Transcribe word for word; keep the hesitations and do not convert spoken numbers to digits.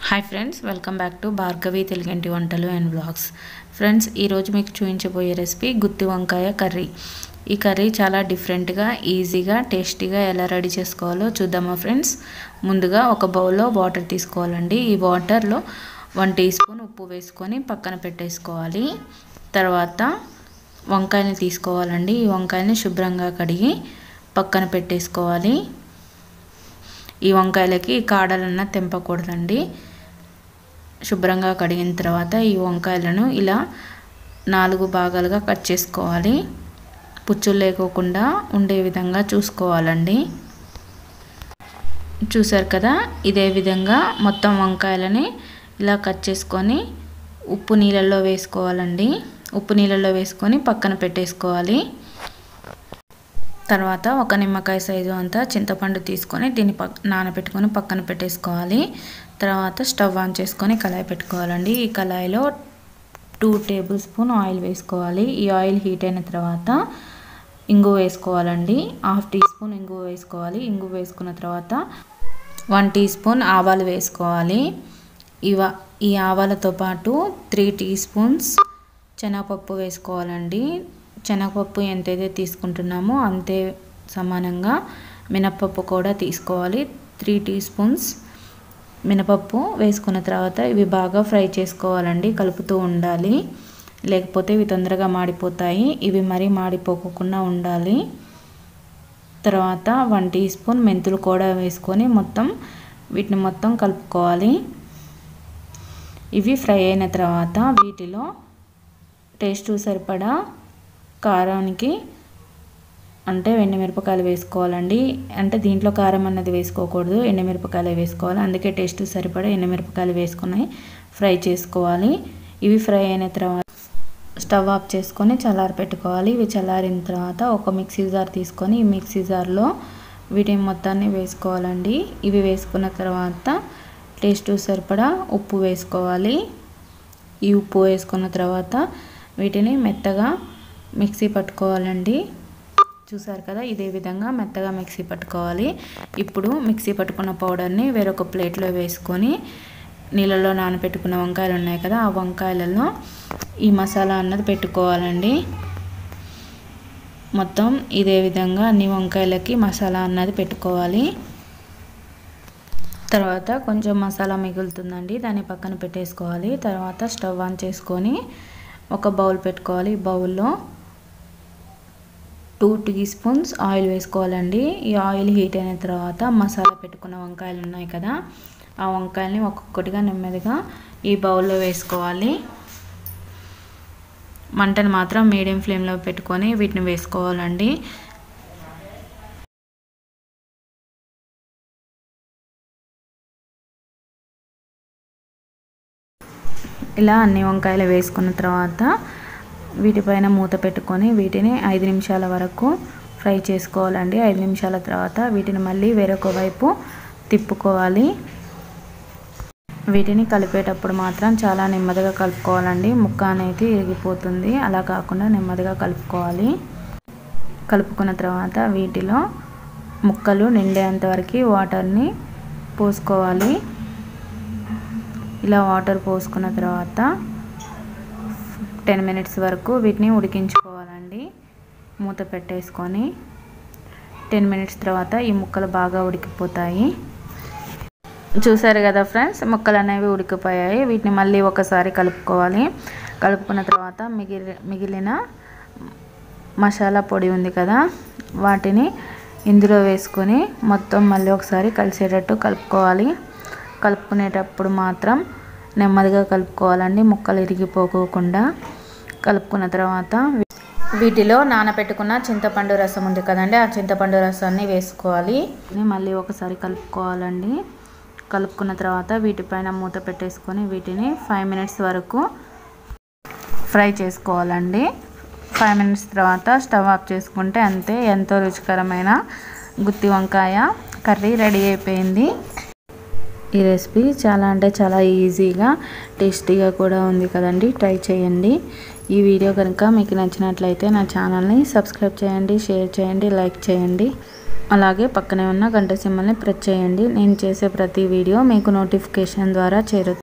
Hi friends, welcome back to Bhargavi తెలుగింటి వంటలు and blogs. Friends, ఈరోజు మీకు చూపించబోయే రెసిపీ గుత్తి వంకాయ కర్రీ. ఈ కర్రీ చాలా డిఫరెంట్గా, ఈజీగా, టేస్టీగా ఎలా రెడీ చేసుకోవాలో చూద్దామా ఫ్రెండ్స్. ముందుగా ఒక బౌల్లో వాటర్ తీసుకోవాలండి. ఈ వాటర్లో వన్ టీ స్పూన్ ఉప్పు వేసుకొని పక్కన పెట్టేసుకోవాలి. తర్వాత వంకాయని తీసుకోవాలండి. ఈ వంకాయని శుభ్రంగా కడిగి పక్కన పెట్టేసుకోవాలి. ఈ వంకాయలకి కాడలన్నా తెంపకూడదండి. శుభ్రంగా కడిగిన తర్వాత ఈ వంకాయలను ఇలా నాలుగు భాగాలుగా కట్ చేసుకోవాలి. పుచ్చులు లేకోకుండా ఉండే విధంగా చూసుకోవాలండి. చూసారు కదా, ఇదే విధంగా మొత్తం వంకాయలని ఇలా కట్ చేసుకొని ఉప్పు నీళ్ళల్లో వేసుకోవాలండి. ఉప్పు నీళ్ళల్లో వేసుకొని పక్కన పెట్టేసుకోవాలి. తర్వాత ఒక నిమ్మకాయ సైజు అంతా చింతపండు తీసుకొని దీన్ని పక్ నానబెట్టుకొని పక్కన పెట్టేసుకోవాలి. తర్వాత స్టవ్ ఆన్ చేసుకొని కళాయి పెట్టుకోవాలండి. ఈ కళాయిలో టూ టేబుల్ స్పూన్ ఆయిల్ వేసుకోవాలి. ఈ ఆయిల్ హీట్ అయిన తర్వాత ఇంగువ వేసుకోవాలండి. హాఫ్ టీ స్పూన్ ఇంగువ వేసుకోవాలి. ఇంగువ వేసుకున్న తర్వాత వన్ టీ స్పూన్ ఆవాలు వేసుకోవాలి. ఇవ ఈ ఆవాలతో పాటు త్రీ టీ స్పూన్స్ శనగపప్పు వేసుకోవాలండి. శనగపప్పు ఎంతైతే తీసుకుంటున్నామో అంతే సమానంగా మినపప్పు కూడా తీసుకోవాలి. త్రీ టీ స్పూన్స్ మినపప్పు వేసుకున్న తర్వాత ఇవి బాగా ఫ్రై చేసుకోవాలండి. కలుపుతూ ఉండాలి, లేకపోతే ఇవి తొందరగా మాడిపోతాయి. ఇవి మరీ మాడిపోకుండా ఉండాలి. తర్వాత వన్ టీ స్పూన్ మెంతులు కూడా వేసుకొని మొత్తం వీటిని మొత్తం కలుపుకోవాలి. ఇవి ఫ్రై అయిన తర్వాత వీటిలో టేస్ట్ సరిపడా కారానికి అంటే ఎండుమిరపకాయలు వేసుకోవాలండి. అంటే దీంట్లో కారం అన్నది వేసుకోకూడదు, ఎండుమిరపకాయలు వేసుకోవాలి. అందుకే టేస్ట్ సరిపడా ఎండుమిరపకాయలు వేసుకొని ఫ్రై చేసుకోవాలి. ఇవి ఫ్రై అయిన తర్వాత స్టవ్ ఆఫ్ చేసుకొని చల్లారి పెట్టుకోవాలి. ఇవి చల్లారిన తర్వాత ఒక మిక్సీ జార్ తీసుకొని ఈ మిక్సీ జార్లో వీటిని మొత్తాన్ని వేసుకోవాలండి. ఇవి వేసుకున్న తర్వాత టేస్ట్ సరిపడా ఉప్పు వేసుకోవాలి. ఈ ఉప్పు వేసుకున్న తర్వాత వీటిని మెత్తగా మిక్సీ పట్టుకోవాలండి. చూసారు కదా, ఇదే విధంగా మెత్తగా మిక్సీ పట్టుకోవాలి. ఇప్పుడు మిక్సీ పట్టుకున్న పౌడర్ని వేరొక ప్లేట్లో వేసుకొని నీళ్ళలో నానబెట్టుకున్న వంకాయలు ఉన్నాయి కదా, ఆ వంకాయలలో ఈ మసాలా అన్నది పెట్టుకోవాలండి. మొత్తం ఇదే విధంగా అన్ని వంకాయలకి మసాలా అన్నది పెట్టుకోవాలి. తర్వాత కొంచెం మసాలా మిగులుతుందండి, దాన్ని పక్కన పెట్టేసుకోవాలి. తర్వాత స్టవ్ ఆన్ చేసుకొని ఒక బౌల్ పెట్టుకోవాలి. ఈ బౌల్లో టూ టీ స్పూన్స్ ఆయిల్ వేసుకోవాలండి. ఈ ఆయిల్ హీట్ అయిన తర్వాత మసాలా పెట్టుకున్న వంకాయలు ఉన్నాయి కదా, ఆ వంకాయల్ని ఒక్కొక్కటిగా నెమ్మదిగా ఈ బౌల్లో వేసుకోవాలి. మంటను మాత్రం మీడియం ఫ్లేమ్లో పెట్టుకొని వీటిని వేసుకోవాలండి. ఇలా అన్ని వంకాయలు వేసుకున్న తర్వాత వీటిపైన మూత పెట్టుకొని వీటిని ఐదు నిమిషాల వరకు ఫ్రై చేసుకోవాలండి. ఐదు నిమిషాల తర్వాత వీటిని మళ్ళీ వేరొక వైపు తిప్పుకోవాలి. వీటిని కలిపేటప్పుడు మాత్రం చాలా నెమ్మదిగా కలుపుకోవాలండి. ముక్క అనేది ఇరిగిపోతుంది. అలా కాకుండా నెమ్మదిగా కలుపుకోవాలి. కలుపుకున్న తర్వాత వీటిలో ముక్కలు నిండేంత వరకు వాటర్ని పోసుకోవాలి. ఇలా వాటర్ పోసుకున్న తర్వాత టెన్ మినిట్స్ వరకు వీటిని ఉడికించుకోవాలండి. మూత పెట్టేసుకొని టెన్ మినిట్స్ తర్వాత ఈ ముక్కలు బాగా ఉడికిపోతాయి. చూసారు కదా ఫ్రెండ్స్, ముక్కలు అనేవి ఉడికిపోయాయి. వీటిని మళ్ళీ ఒకసారి కలుపుకోవాలి. కలుపుకున్న తర్వాత మిగిలి మిగిలిన మసాలా పొడి ఉంది కదా, వాటిని ఇందులో వేసుకొని మొత్తం మళ్ళీ ఒకసారి కలిసేటట్టు కలుపుకోవాలి. కలుపుకునేటప్పుడు మాత్రం నెమ్మదిగా కలుపుకోవాలండి, ముక్కలు ఇరిగిపోకుండా. కలుపుకున్న తర్వాత వీటిలో నానబెట్టుకున్న చింతపండు రసం ఉంది కదండి, ఆ చింతపండు రసాన్ని వేసుకోవాలి. మళ్ళీ ఒకసారి కలుపుకోవాలండి. కలుపుకున్న తర్వాత వీటిపైన మూత పెట్టేసుకొని వీటిని ఫైవ్ మినిట్స్ వరకు ఫ్రై చేసుకోవాలండి. ఫైవ్ మినిట్స్ తర్వాత స్టవ్ ఆఫ్ చేసుకుంటే అంతే, ఎంతో రుచికరమైన గుత్తి వంకాయ కర్రీ రెడీ అయిపోయింది. ఈ రెసిపీ చాలా అంటే చాలా ఈజీగా, టేస్టీగా కూడా ఉంది కదండి. ట్రై చేయండి. ఈ వీడియో కనుక మీకు నచ్చినట్లయితే నా ఛానల్ని సబ్స్క్రైబ్ చేయండి, షేర్ చేయండి, లైక్ చేయండి. అలాగే పక్కనే ఉన్న గంట సింబల్ని ప్రెస్ చేయండి. నేను చేసే ప్రతి వీడియో మీకు నోటిఫికేషన్ ద్వారా చేరుతుంది.